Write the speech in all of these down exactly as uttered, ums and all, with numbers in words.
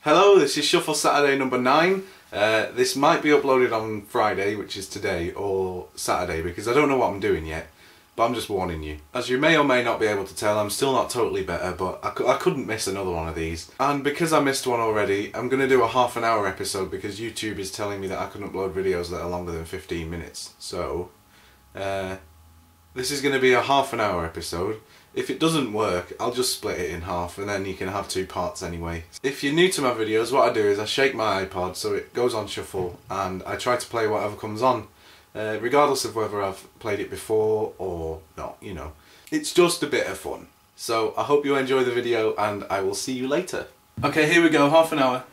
Hello, this is Shuffle Saturday number nine. Uh, this might be uploaded on Friday, which is today, or Saturday, because I don't know what I'm doing yet, but I'm just warning you. As you may or may not be able to tell, I'm still not totally better, but I, cu I couldn't miss another one of these. And because I missed one already, I'm going to do a half an hour episode because YouTube is telling me that I can upload videos that are longer than fifteen minutes. So, uh, this is going to be a half an hour episode. If it doesn't work, I'll just split it in half and then you can have two parts anyway. If you're new to my videos, what I do is I shake my iPod so it goes on shuffle and I try to play whatever comes on, uh, regardless of whether I've played it before or not, you know. It's just a bit of fun. So I hope you enjoy the video and I will see you later. Okay, here we go, half an hour.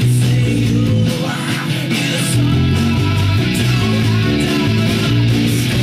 Stop.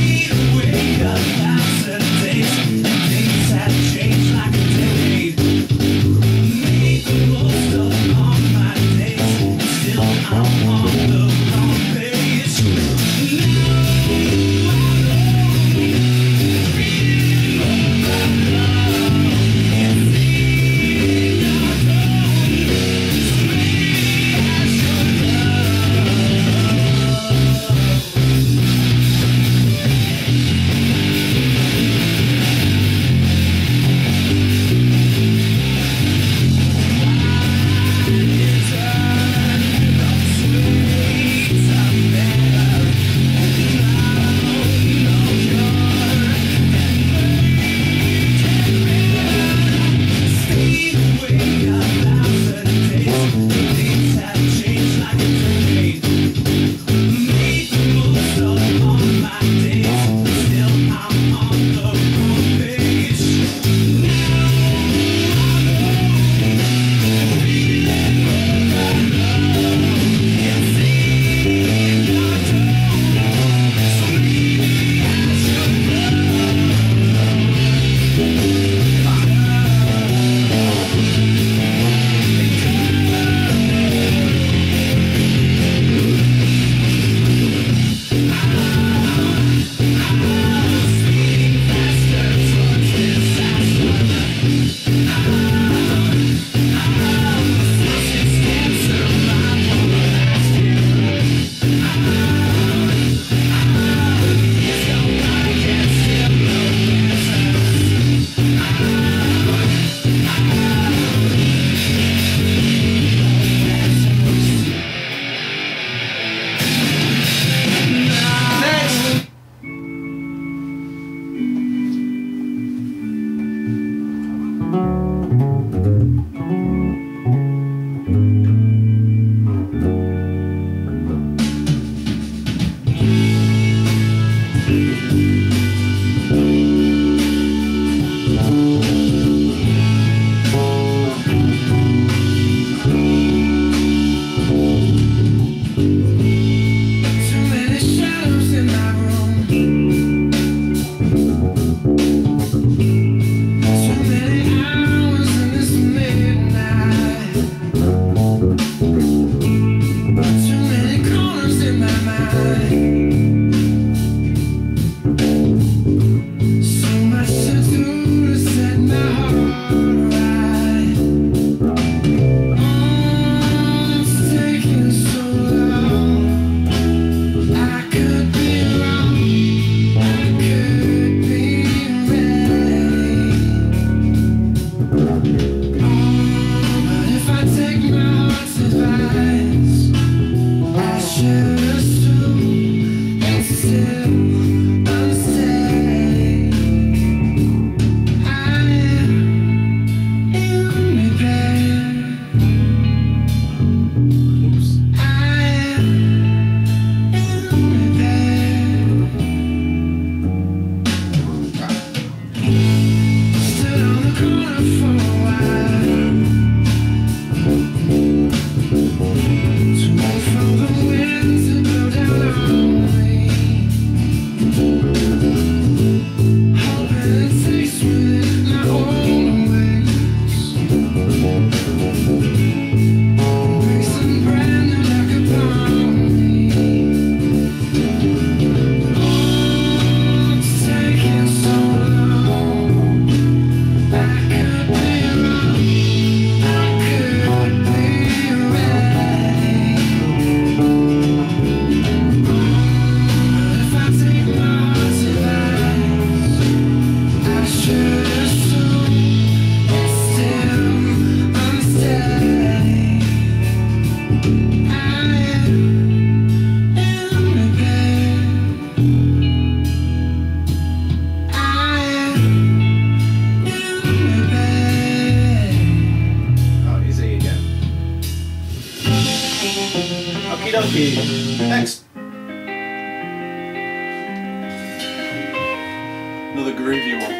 Another groovy one.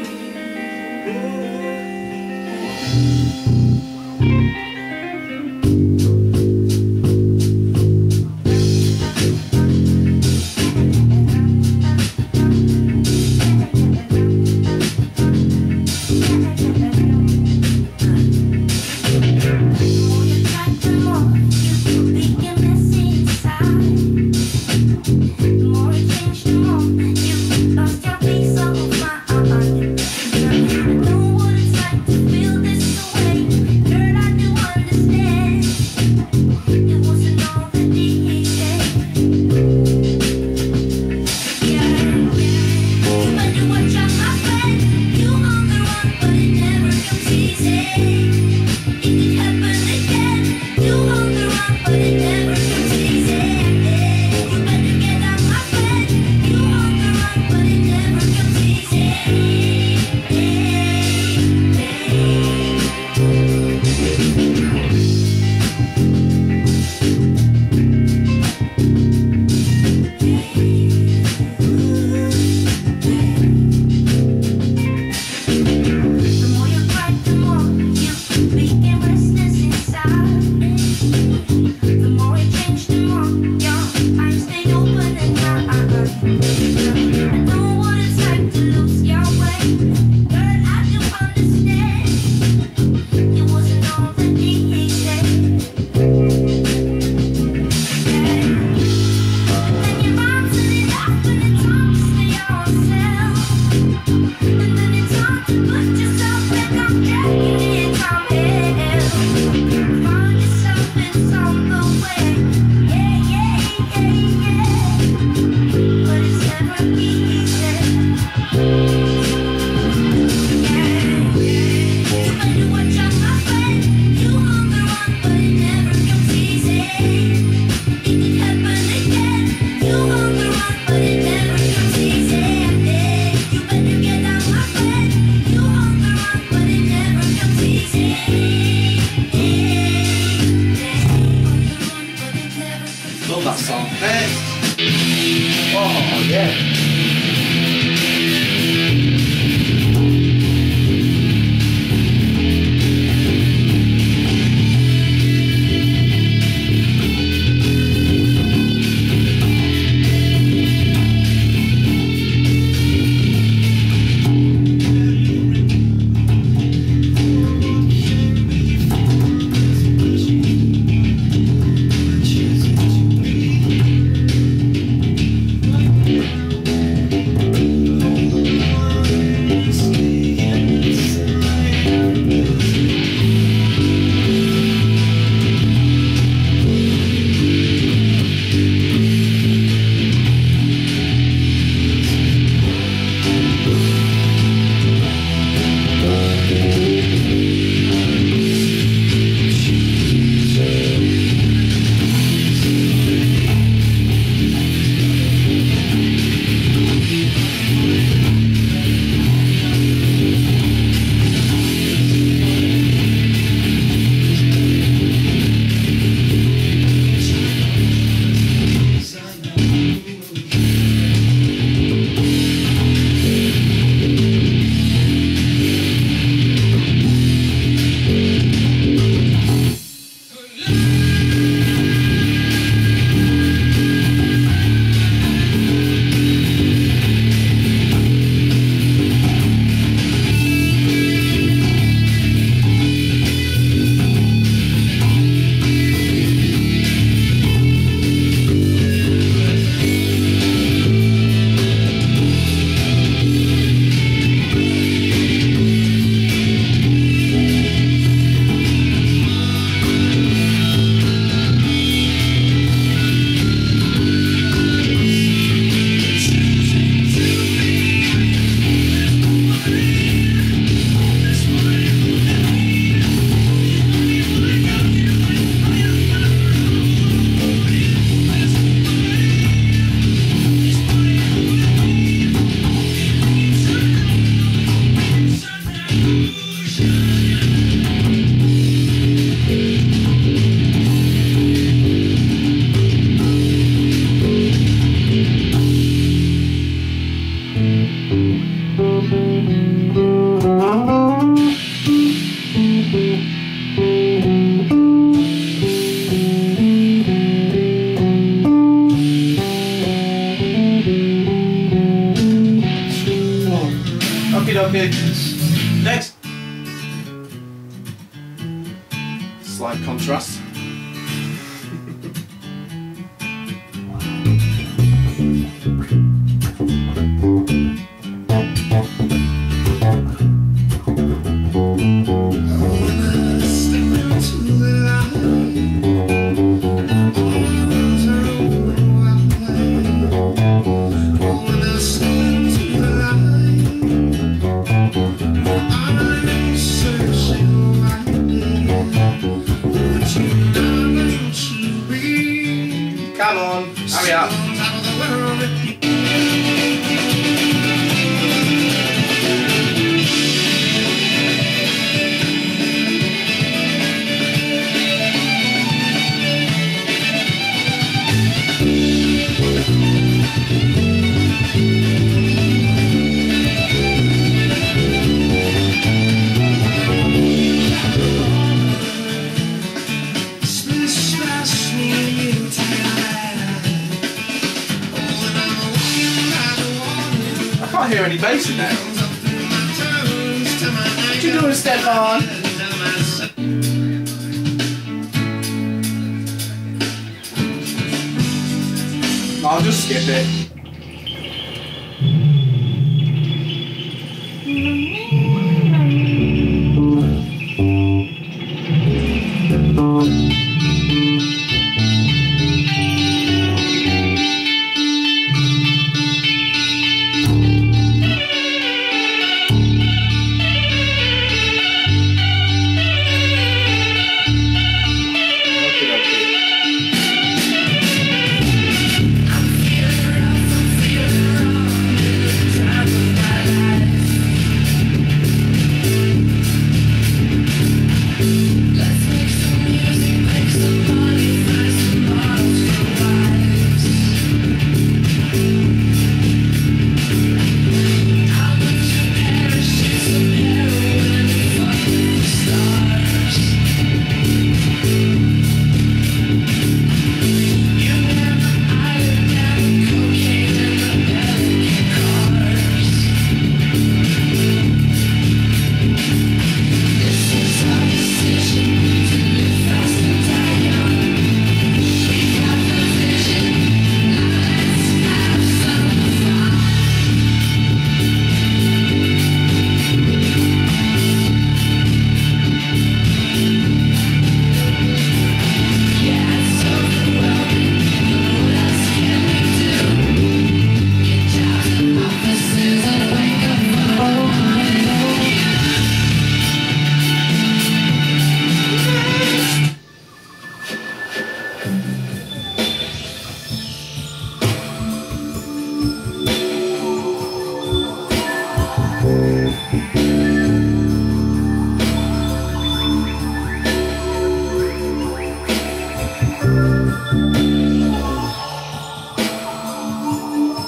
Love that song. Hey. Oh yeah. Okie dokie. Next. Slight contrast. Come on, hurry up. I can't hear any bass in there. What you doing, Stefan? I'll just skip it.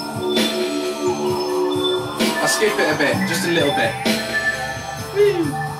I'll skip it a bit, just a little bit. Woo.